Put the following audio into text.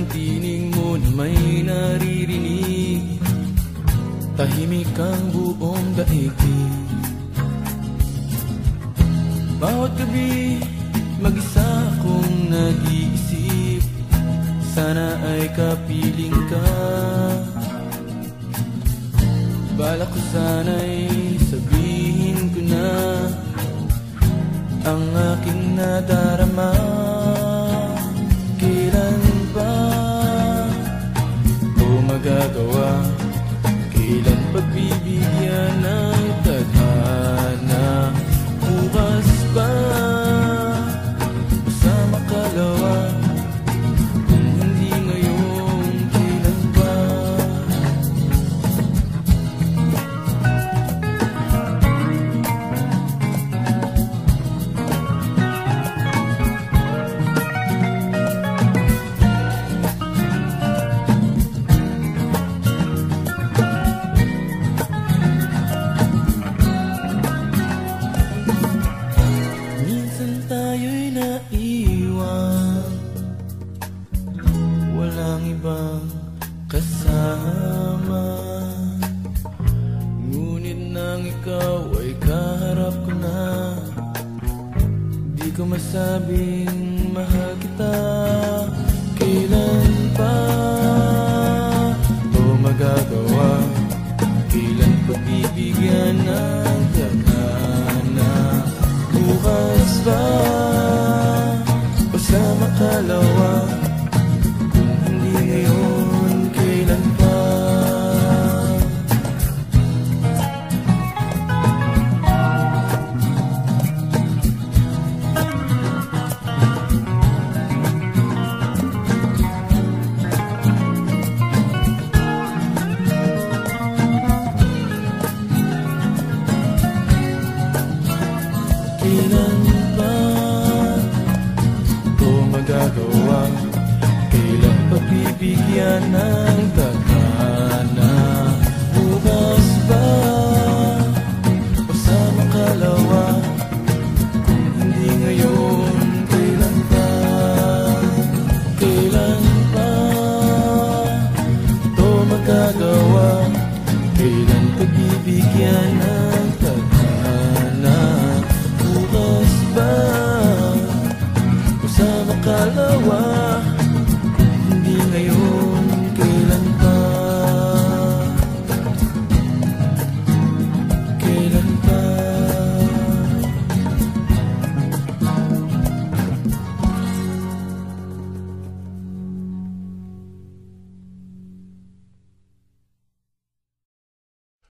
tinig mo na may naririnig. Tahimik ang buong daigdig. Bawat gabi mag-isa akong nag-iisip, sana ay kapiling ka. Balak ko sana'y sabihin ko na ang aking nadarama. Kailan ba o magagawa? Kailan pagbibigyan ng tadhana? Bukas ba o sa makalawa? Kung hindi ngayon, kailan ba? Tayo'y naiwan, walang ibang kasama. Ngunit nang ikaw ay kaharap ko na, di ko masabing mahal kita. Kailan pa o magagawa? Kailan pagbibigyan ng tadhana? Bukas ba o sa makalawa? Kung hindi ngayon, kailan pa? Kailan ba ito magagawa? Kailan pagbibigyan ng tadhana? Bukas ba o sa makalawa? Kung hindi ngayon, kailan ba? Kailan ba ito magagawa? Kailan pagbibigyan ng